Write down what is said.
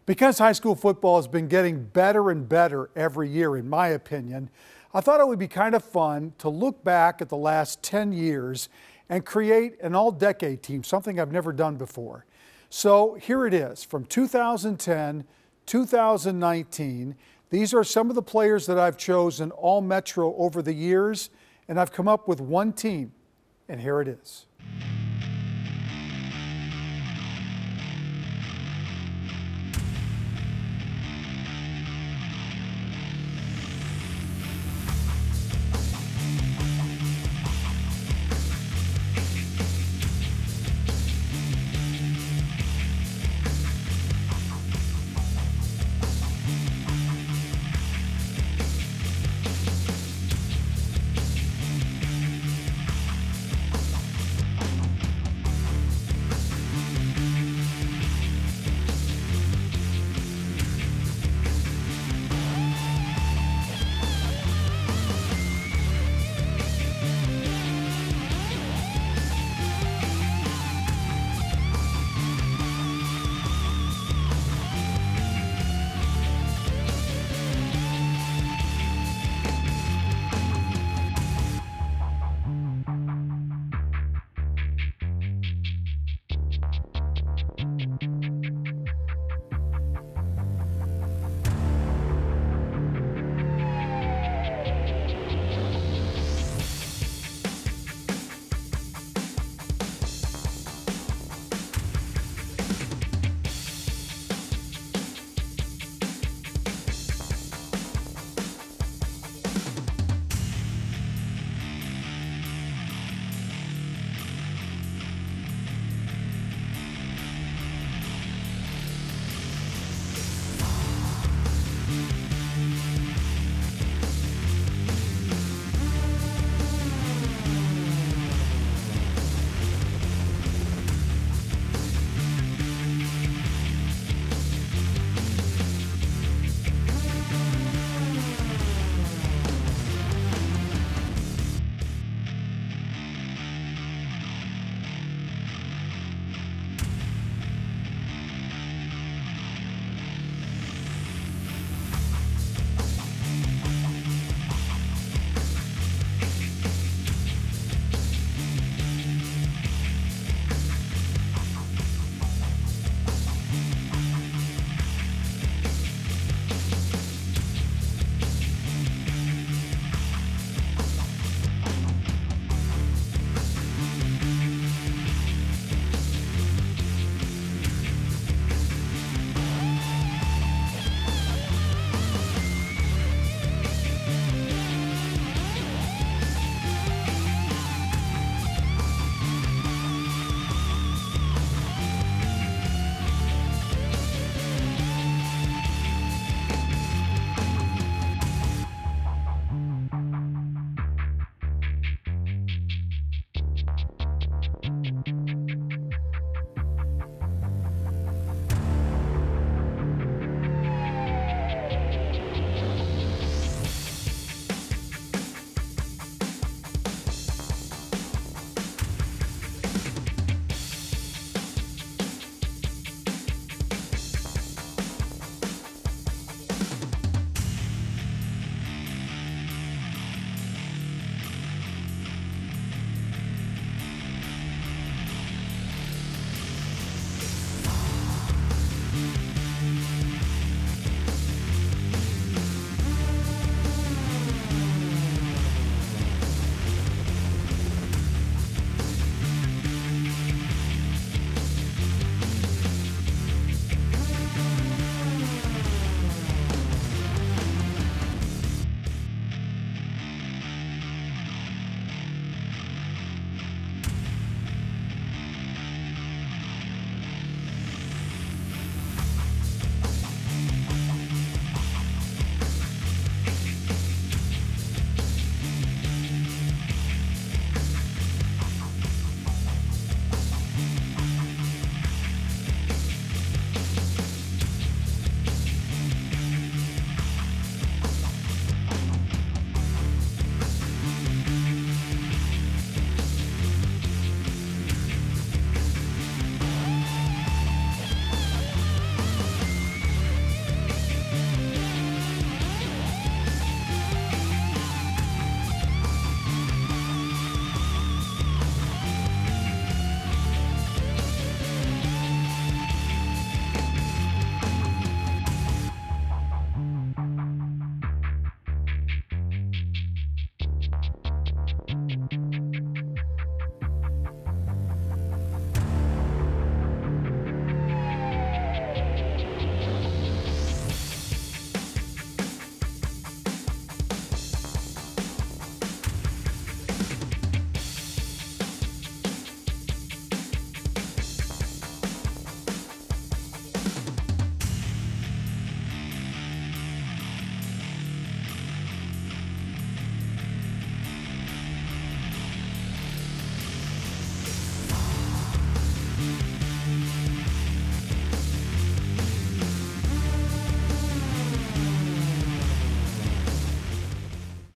Because high school football has been getting better and better every year, in my opinion, I thought it would be kind of fun to look back at the last 10 years and create an all-decade team, something I've never done before. So here it is, from 2010, 2019. These are some of the players that I've chosen all Metro over the years, and I've come up with one team, and here it is.